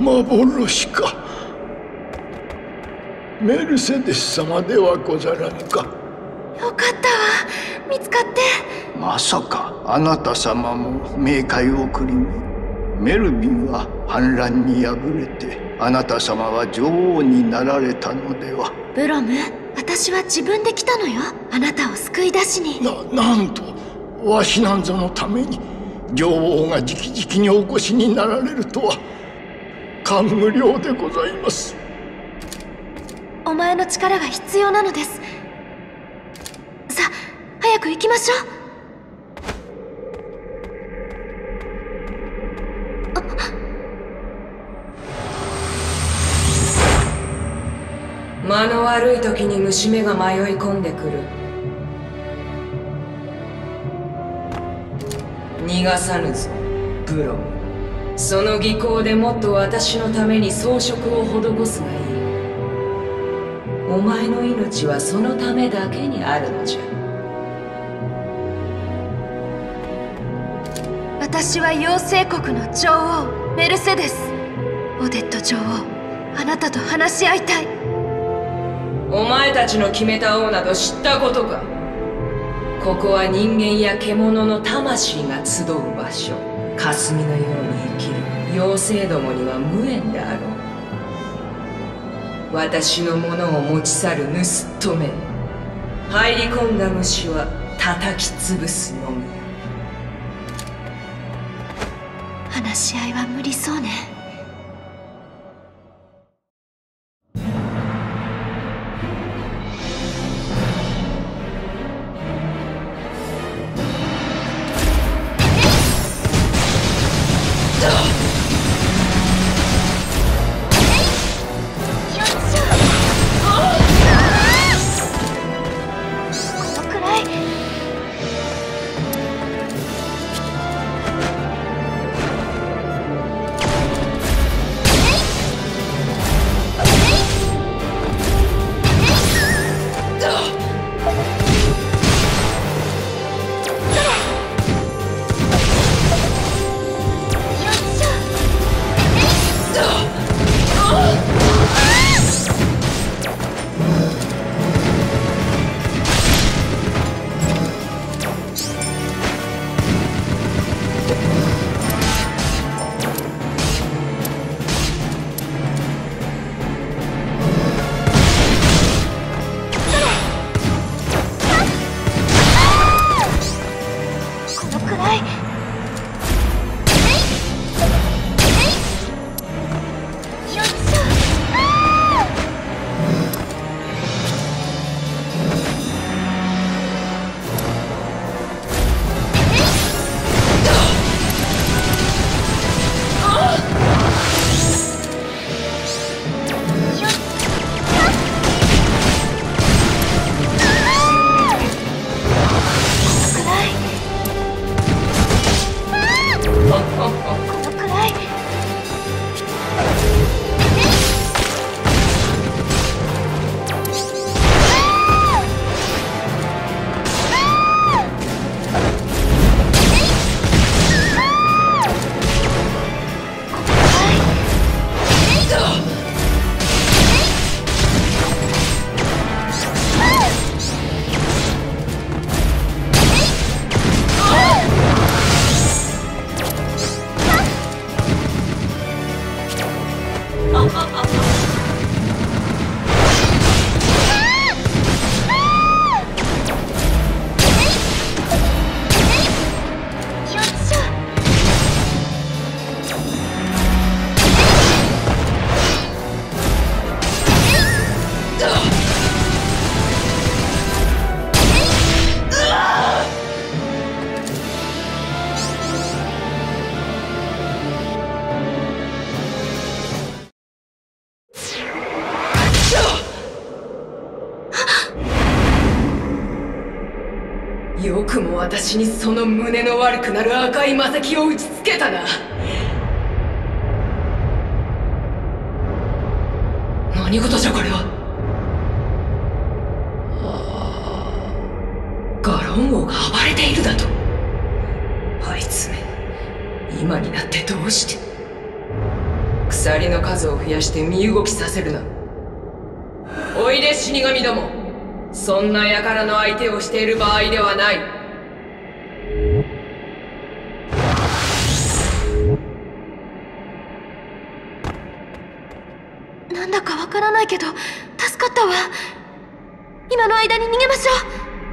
幻か。メルセデス様ではござらぬか。 よかったわ、見つかって。 まさかあなた様も冥界をくりみ、メルビンは反乱に敗れてあなた様は女王になられたのでは。 ブロム、私は自分で来たのよ、あなたを救い出しに。 なんとわしなんぞのために女王が直々にお越しになられるとは感無量でございます。 お前の力が必要なのです。さあ早く行きましょう。 間の悪い時に虫目が迷い込んでくる。逃がさぬぞブロム。その技巧でもっと私のために装飾を施すがいい。お前の命はそのためだけにあるのじゃ。 私は妖精国の女王メルセデス。オデット女王、あなたと話し合いたい。 お前たちの決めた王など知ったことか。ここは人間や獣の魂が集う場所。霞のように生きる妖精どもには無縁であろう。私のものを持ち去る盗っ人め。入り込んだ虫は叩き潰すのみ。 話し合いは無理そうね。 よくも私にその胸の悪くなる赤い魔石を打ちつけたな。何事じゃこれは。ガロン王が暴れているだと。あいつめ、今になってどうして。く鎖の数を増やして身動きさせるな。おいで死神ども、そんな輩の相手をしている場合ではない。 なんだかわからないけど助かったわ。今の間に逃げましょ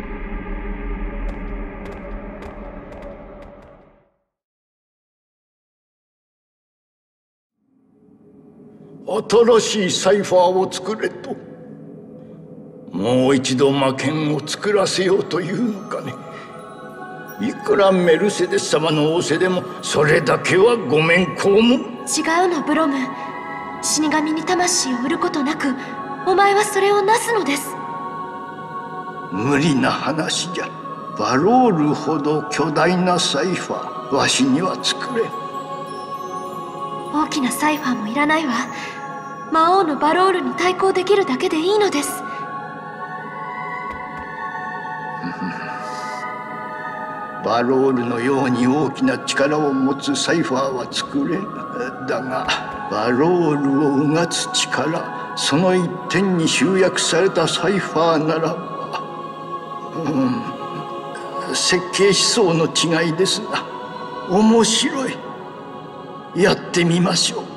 新しいサイファーを作れと。もう一度魔剣を作らせようというのかね。いくらメルセデス様の仰せでもそれだけはごめんこうも。 う。違うのブロム。死神に魂を売ることなくお前はそれをなすのです。 無理な話じゃ。バロールほど巨大なサイファーわしには作れん。 大きなサイファーもいらないわ。魔王のバロールに対抗できるだけでいいのです。 バロールのように大きな力を持つサイファーは作れん。だがバロールをうがつ力、その一点に集約されたサイファーならば、設計思想の違いですが面白い。やってみましょう。